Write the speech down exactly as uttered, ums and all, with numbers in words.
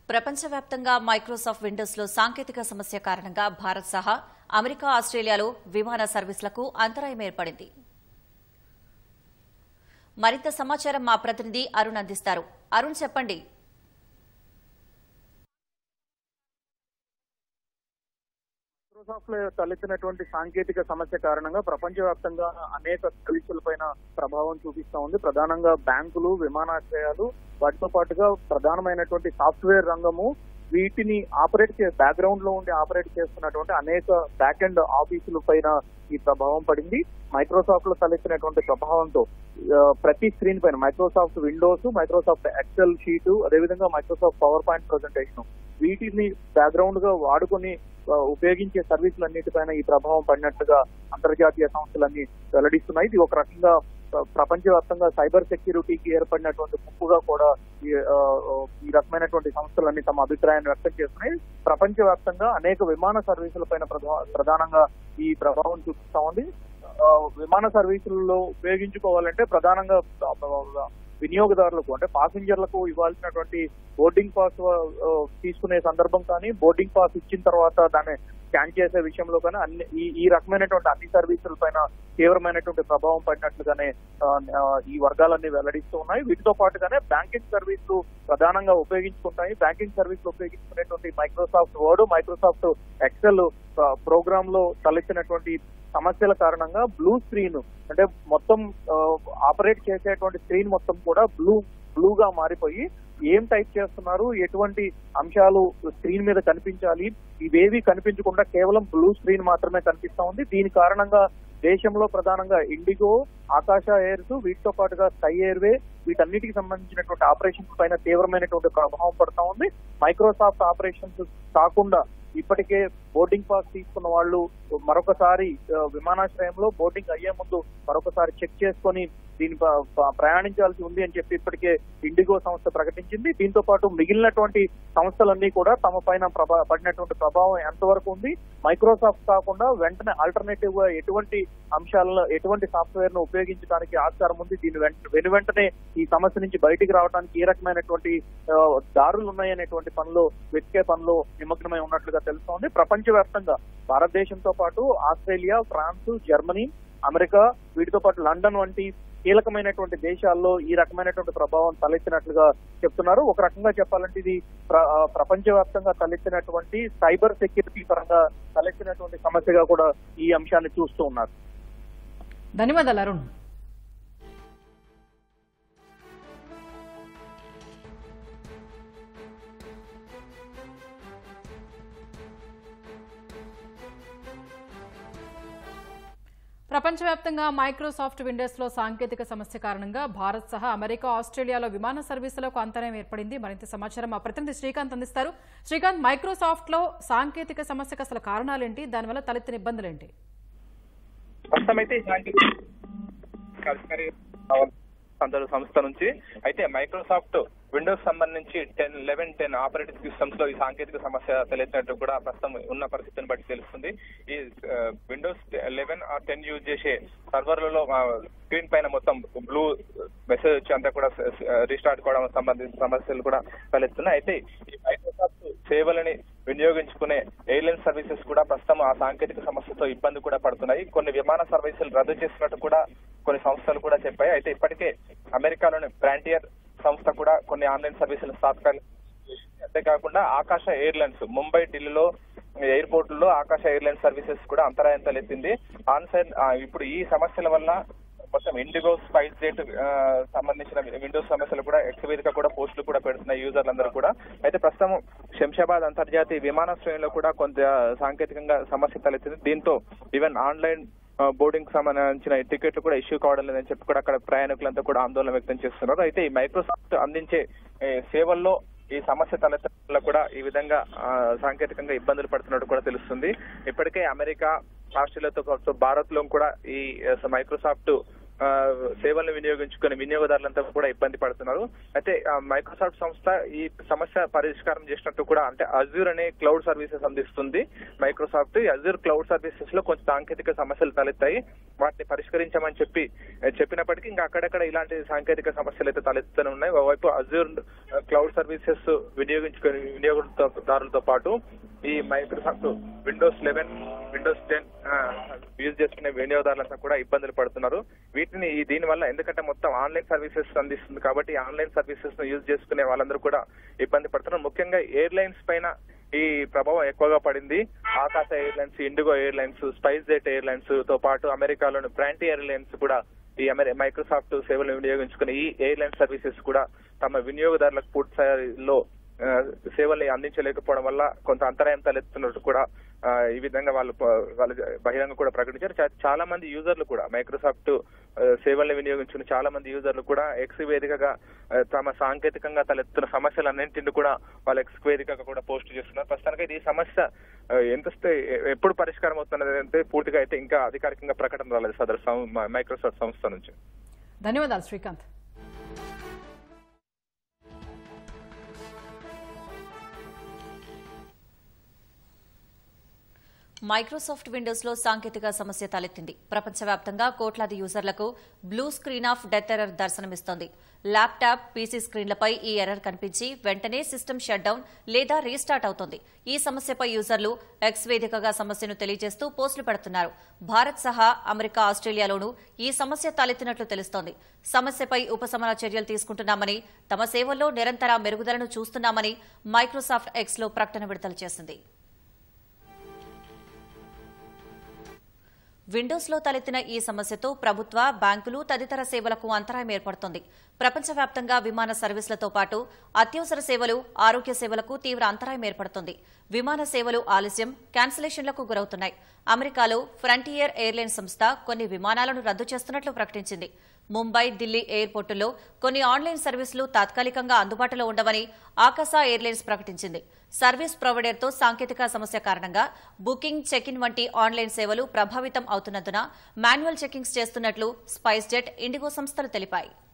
ప్రపంచవ్యాప్తంగా మైక్రోసాఫ్ట్ విండోస్లో సాంకేతిక సమస్య కారణంగా భారత్ సహా అమెరికా, ఆస్ట్రేలియాలో విమాన సర్వీసులకు అంతరాయం ఏర్పడింది. మరింత సమాచారం మా ప్రతినిధి అరుణ్ అందిస్తారు. అరుణ్, చెప్పండి. మైక్రోసాఫ్ట్ లో తలెత్తినటువంటి సాంకేతిక సమస్య కారణంగా ప్రపంచవ్యాప్తంగా అనేక సర్వీసులపైన ప్రభావం చూపిస్తా ఉంది. ప్రధానంగా బ్యాంకులు, విమానాశ్రయాలు, వాటితో పాటుగా ప్రధానమైనటువంటి సాఫ్ట్వేర్ రంగము, వీటిని ఆపరేట్ చే బ్యాక్గ్రౌండ్ లో ఉండి ఆపరేట్ చేస్తున్నటువంటి అనేక బ్యాక్ ఎండ్ ఆఫీసుల పైన ఈ ప్రభావం పడింది. మైక్రోసాఫ్ట్ లో తలెత్తినటువంటి ప్రభావంతో ప్రతి స్క్రీన్ పైన Microsoft Windows, Microsoft Excel sheet, అదేవిధంగా మైక్రోసాఫ్ట్ పవర్ పాయింట్ ప్రజెంటేషన్, వీటిని బ్యాక్గ్రౌండ్ గా వాడుకొని ఉపయోగించే సర్వీసులన్నిటిపైన ఈ ప్రభావం పడినట్టుగా అంతర్జాతీయ సంస్థలన్నీ వెల్లడిస్తున్నాయి. ఇది ఒక రకంగా ప్రపంచవ్యాప్తంగా సైబర్ సెక్యూరిటీకి ఏర్పడినటువంటి ముప్పుగా కూడా ఈ రకమైనటువంటి సంస్థలన్నీ తమ అభిప్రాయాన్ని వ్యక్తం చేస్తున్నాయి. ప్రపంచవ్యాప్తంగా అనేక విమాన సర్వీసులపైన ప్రధానంగా ఈ ప్రభావం చూపిస్తా ఉంది. విమాన సర్వీసులలో ఉపయోగించుకోవాలంటే ప్రధానంగా వినియోగదారులకు అంటే పాసింజర్లకు ఇవ్వాల్సినటువంటి బోర్డింగ్ పాస్ తీసుకునే సందర్భం కానీ, బోర్డింగ్ పాస్ ఇచ్చిన తర్వాత దాన్ని స్కాన్ చేసే విషయంలో కానీ అన్ని ఈ ఈ రకమైనటువంటి అన్ని సర్వీసుల పైన తీవ్రమైనటువంటి ప్రభావం పడినట్లుగానే ఈ వర్గాలన్నీ వెల్లడిస్తూ ఉన్నాయి. వీటితో పాటుగానే బ్యాంకింగ్ సర్వీసులు ప్రధానంగా ఉపయోగించుకుంటాయి. బ్యాంకింగ్ సర్వీసులు ఉపయోగించుకునేటువంటి Microsoft Word, Microsoft Excel program లో తలెత్తినటువంటి సమస్యల కారణంగా బ్లూ స్క్రీన్ అంటే మొత్తం ఆపరేట్ చేసేటువంటి స్క్రీన్ మొత్తం కూడా బ్లూ బ్లూగా మారిపోయి ఏం టైప్ చేస్తున్నారు, ఎటువంటి అంశాలు స్క్రీన్ మీద కనిపించాలి, ఇవేవి కనిపించకుండా కేవలం బ్లూ స్క్రీన్ మాత్రమే కనిపిస్తా ఉంది. దీని కారణంగా దేశంలో ప్రధానంగా ఇండిగో, ఆకాశ ఎయిర్స్, వీటితో పాటుగా స్కై ఎయిర్వే, వీటన్నిటికి సంబంధించినటువంటి ఆపరేషన్స్ పైన తీవ్రమైనటువంటి ప్రభావం పడతా ఉంది. మైక్రోసాఫ్ట్ ఆపరేషన్స్ కాకుండా ఇప్పటికే బోర్డింగ్ పాస్ తీసుకున్న వాళ్ళు మరొకసారి విమానాశ్రయంలో బోర్డింగ్ అయ్యే ముందు మరొకసారి చెక్ చేసుకొని దీని ప్రయాణించాల్సి ఉంది అని చెప్పి ఇప్పటికే ఇండిగో సంస్థ ప్రకటించింది. దీంతో పాటు మిగిలినటువంటి సంస్థలన్నీ కూడా తమ పైన ప్రభా పడినటువంటి ప్రభావం ఎంతవరకు ఉంది, మైక్రోసాఫ్ట్ కాకుండా వెంటనే ఆల్టర్నేటివ్ గా ఎటువంటి అంశాలను, ఎటువంటి సాఫ్ట్వేర్ ను ఉపయోగించడానికి ఆస్కారం ఉంది, దీని వెను వెంటనే ఈ సమస్య నుంచి బయటికి రావడానికి ఏ రకమైనటువంటి దారులు ఉన్నాయనేటువంటి పనిలో వెతికే పనిలో నిమగ్నమై ఉన్నట్లుగా తెలుస్తోంది. ప్రపంచవ్యాప్తంగా భారతదేశంతో పాటు ఆస్ట్రేలియా, ఫ్రాన్స్, జర్మనీ, అమెరికా, వీటితో పాటు లండన్ వంటి కీలకమైనటువంటి దేశాల్లో ఈ రకమైనటువంటి ప్రభావం తలెత్తినట్లుగా చెప్తున్నారు. ఒక రకంగా చెప్పాలంటే ఇది ప్రపంచవ్యాప్తంగా తలెత్తినటువంటి సైబర్ సెక్యూరిటీ పరంగా తలెత్తినటువంటి సమస్యగా కూడా ఈ అంశాన్ని చూస్తూ ఉన్నారు. ధన్యవాదాలు అరుణ్. ప్రపంచవ్యాప్తంగా మైక్రోసాఫ్ట్ విండోస్లో సాంకేతిక సమస్య కారణంగా భారత్ సహా అమెరికా, ఆస్ట్రేలియాలో విమాన సర్వీసులకు అంతరాయం ఏర్పడింది. మరింత సమాచారం మా ప్రతినిధి శ్రీకాంత్ అందిస్తారు. శ్రీకాంత్, మైక్రోసాఫ్ట్ లో సాంకేతిక సమస్యకు అసలు కారణాలేంటి, దానివల్ల తలెత్తిన ఇబ్బందులేంటి? అందరూ సంస్థ నుంచి అయితే మైక్రోసాఫ్ట్ విండోస్ సంబంధించి ten eleven ten operating systems లో ఈ సాంకేతిక సమస్య తలెత్తినట్టు కూడా ప్రస్తుతం ఉన్న పరిస్థితిని బట్టి తెలుస్తుంది. ఈ విండోస్ లెవెన్ ఆ టెన్ యూజ్ చేసే సర్వర్లలో స్క్రీన్ పైన మొత్తం బ్లూ మెసేజ్ వచ్చి అంతా కూడా రీస్టార్ట్ కావడం సంబంధించిన సమస్యలు కూడా తలెత్తున్నాయి. అయితే ఈ మైక్రోసాఫ్ట్ సేవలని వినియోగించుకునే ఎయిర్లైన్ సర్వీసెస్ కూడా ప్రస్తుతం ఆ సాంకేతిక సమస్యతో ఇబ్బంది కూడా పడుతున్నాయి. కొన్ని విమాన సర్వీసులు రద్దు చేసినట్టు కూడా కొన్ని సంస్థలు కూడా చెప్పాయి. అయితే ఇప్పటికే అమెరికాలోని ఫ్రాంటియర్ సంస్థ కూడా కొన్ని ఆన్లైన్ సర్వీసులు స్థాపించాలి. అంతేకాకుండా ఆకాశ ఎయిర్లైన్స్ ముంబై, ఢిల్లీలో ఎయిర్పోర్టుల్లో ఆకాశ ఎయిర్లైన్స్ సర్వీసెస్ కూడా అంతరాయం తలెత్తింది. ఆన్సైన్ ఇప్పుడు ఈ సమస్యల వల్ల మొత్తం ఇండిగో, స్పైస్ జెట్ సంబంధించిన విండోస్ సమస్యలు కూడా ఎక్స్ వేదిక కూడా పోస్టులు కూడా పెడుతున్నాయి యూజర్లందరూ కూడా. అయితే ప్రస్తుతం శంషాబాద్ అంతర్జాతీయ విమానాశ్రయంలో కూడా కొంత సాంకేతికంగా సమస్య తలెత్తింది. దీంతో ఈవెన్ ఆన్లైన్ బోర్డింగ్ సంబంధించిన టికెట్లు కూడా ఇష్యూ కావడం లేదని చెప్పి కూడా అక్కడ ప్రయాణికులంతా కూడా ఆందోళన వ్యక్తం చేస్తున్నారు. అయితే ఈ మైక్రోసాఫ్ట్ అందించే సేవల్లో ఈ సమస్య తలెత్తడంలో కూడా ఈ విధంగా సాంకేతికంగా ఇబ్బందులు పడుతున్నట్టు కూడా తెలుస్తుంది. ఇప్పటికే అమెరికా, ఆస్ట్రేలియాతో పాటు భారత్ లో కూడా ఈ మైక్రోసాఫ్ట్ సేవలను వినియోగించుకునే వినియోగదారులంతా కూడా ఇబ్బంది పడుతున్నారు. అయితే మైక్రోసాఫ్ట్ సంస్థ ఈ సమస్య పరిష్కారం చేసినట్టు కూడా, అంటే అజూర్ అనే క్లౌడ్ సర్వీసెస్ అందిస్తుంది మైక్రోసాఫ్ట్. ఈ అజూర్ క్లౌడ్ సర్వీసెస్ లో కొంచెం సాంకేతిక సమస్యలు తలెత్తాయి, వాటిని పరిష్కరించమని చెప్పి చెప్పినప్పటికీ ఇంకా అక్కడక్కడ ఇలాంటి సాంకేతిక సమస్యలు అయితే తలెత్తుతూనే ఉన్నాయి. ఓవైపు అజూర్ క్లౌడ్ సర్వీసెస్ వినియోగించుకునే వినియోగదారులతో పాటు ఈ Microsoft Windows eleven Windows ten use చేసుకునే వినియోగదారులంతా కూడా ఇబ్బందులు పడుతున్నారు. వీటిని దీని వల్ల, ఎందుకంటే మొత్తం ఆన్లైన్ సర్వీసెస్ అందిస్తుంది కాబట్టి ఆన్లైన్ సర్వీసెస్ ను యూజ్ చేసుకునే వాళ్ళందరూ కూడా ఇబ్బంది పడుతున్నారు. ముఖ్యంగా ఎయిర్లైన్స్ పైన ఈ ప్రభావం ఎక్కువగా పడింది. Akasa airlines, IndiGo airlines, Spice Jet airlines తో పాటు అమెరికాలోని ఫ్రాంటీ ఎయిర్లైన్స్ కూడా ఈ మైక్రోసాఫ్ట్ సేవలను వినియోగించుకుని ఈ ఎయిర్లైన్ సర్వీసెస్ కూడా తమ వినియోగదారులకు పూర్తి స్థాయిలో సేవల్ని అందించలేకపోవడం వల్ల కొంత అంతరాయం తలెత్తున్నట్టు కూడా ఈ విధంగా వాళ్ళు వాళ్ళు బహిరంగ కూడా ప్రకటించారు. చాలా మంది యూజర్లు కూడా మైక్రోసాఫ్ట్ సేవల్ని వినియోగించుకుని చాలా మంది యూజర్లు కూడా ఎక్స్ వేదికగా తమ సాంకేతికంగా తలెత్తున్న సమస్యలన్నింటినీ కూడా వాళ్ళు ఎక్స్ వేదికగా కూడా పోస్ట్ చేస్తున్నారు. ప్రస్తుతానికి ఈ సమస్య ఎంత ఎప్పుడు పరిష్కారం అవుతున్నది అంటే పూర్తిగా అయితే ఇంకా అధికారికంగా ప్రకటన రాలేదు సదరు మైక్రోసాఫ్ట్ సంస్థ నుంచి. ధన్యవాదాలు శ్రీకాంత్. మైక్రోసాఫ్ట్ విండోస్ లో సాంకేతిక సమస్య తలెత్తింది. ప్రపంచవ్యాప్తంగా కోట్లాది యూజర్లకు blue screen of death error దర్శనమిస్తోంది. ల్యాప్టాప్, పీసీ స్క్రీన్లపై ఈ ఎర్రర్ కనిపించి వెంటనే సిస్టమ్ షట్ డౌన్ లేదా రీస్టార్ట్ అవుతోంది. ఈ సమస్యపై యూజర్లు ఎక్స్ వేదికగా సమస్యను తెలియజేస్తూ పోస్టులు పెడుతున్నారు. భారత్ సహా అమెరికా, ఆస్ట్రేలియాలోనూ ఈ సమస్య తలెత్తినట్లు తెలుస్తోంది. సమస్యపై ఉపశమన చర్యలు తీసుకుంటున్నామని, తమ సేవల్లో నిరంతర మెరుగుదలను చూస్తున్నామని మైక్రోసాఫ్ట్ ఎక్స్ లో ప్రకటన విడుదల చేసింది. విండోస్ లో తలెత్తిన ఈ సమస్యతో ప్రభుత్వ, బ్యాంకులు తదితర సేవలకు అంతరాయం ఏర్పడుతోంది. ప్రపంచవ్యాప్తంగా విమాన సర్వీసులతో పాటు అత్యవసర సేవలు, ఆరోగ్య సేవలకు తీవ్ర అంతరాయం ఏర్పడుతోంది. విమాన సేవలు ఆలస్యం, క్యాన్సిలేషన్లకు గురవుతున్నాయి. అమెరికాలో ఫ్రంటియర్ ఎయిర్లైన్స్ సంస్థ కొన్ని విమానాలను రద్దు చేస్తున్నట్లు ప్రకటించింది. ముంబై, ఢిల్లీ ఎయిర్పోర్టుల్లో కొన్ని ఆన్లైన్ సర్వీసులు తాత్కాలికంగా అందుబాటులో ఉండవని ఆకాశ ఎయిర్లైన్స్ ప్రకటించింది. సర్వీస్ ప్రొవైడర్తో సాంకేతిక సమస్య కారణంగా బుకింగ్, చెక్ ఇన్ వంటి ఆన్లైన్ సేవలు ప్రభావితం అవుతున్నందున మాన్యువల్ చెకింగ్స్ చేస్తున్నట్లు స్పైస్ జెట్, ఇండిగో సంస్థలు తెలిపాయి.